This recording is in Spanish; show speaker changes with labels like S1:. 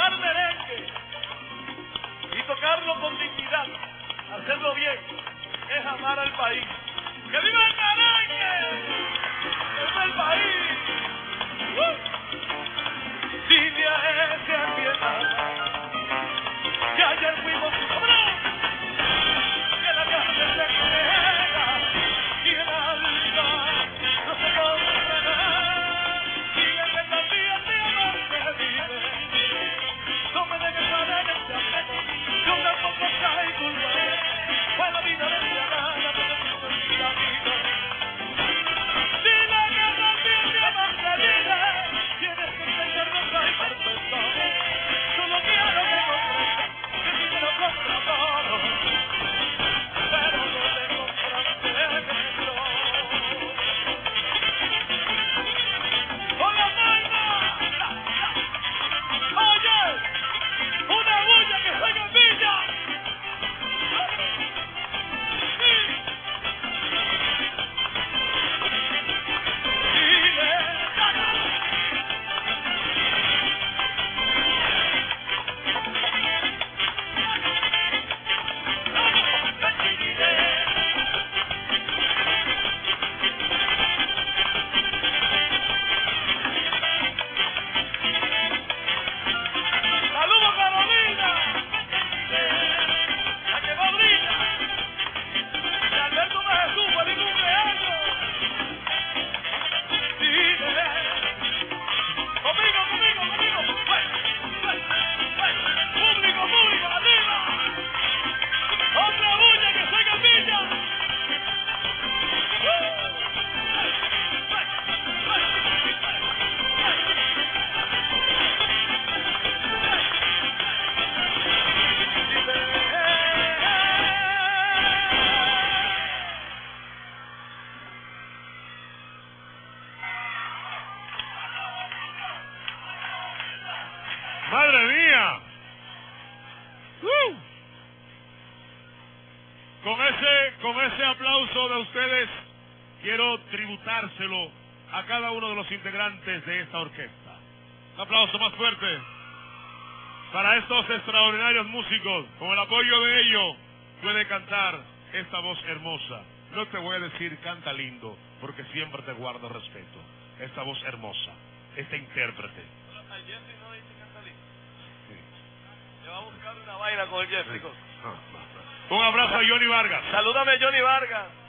S1: tocar merengue y tocarlo con dignidad, hacerlo bien, es amar al país. ¡Que viva el merengue! ¡Es el país! Dile a ese a quien ama que ayer fuimos sobrados, que la carne se queda y el alma no se comprará. Dile que el día de amarte vive, no me dejes a ver este afecto, yo tampoco soy culpable, fue la vida de mi amada, pero no fue la vida. Dile que el día de amarte vive, tienes que entenderlo, soy perfecto, solo quiero que comprendas que si te lo compro todo, pero no te compraste negro. ¡Con la palma! ¡Oye! ¡Una bulla que se gambilla! ¡Saludos, Carolina! ¡La que va a brillar! ¡Y Alberto de Jesús, feliz cumpleaños! ¡Dile! ¡Conmigo! ¡Público, arriba! ¡Otra bulla que se gambilla!
S2: ¡Madre mía! Con ese aplauso de ustedes, quiero tributárselo a cada uno de los integrantes de esta orquesta. Un aplauso más fuerte para estos extraordinarios músicos. Con el apoyo de ellos puede cantar esta voz hermosa. No te voy a decir canta lindo, porque siempre te guardo respeto. Esta voz hermosa, este intérprete.
S1: Al Jeffrey no dice canta lindo. Le va a buscar una vaina con el Jeffrey.
S2: Un abrazo a Johnny Vargas.
S1: Salúdame, Johnny Vargas.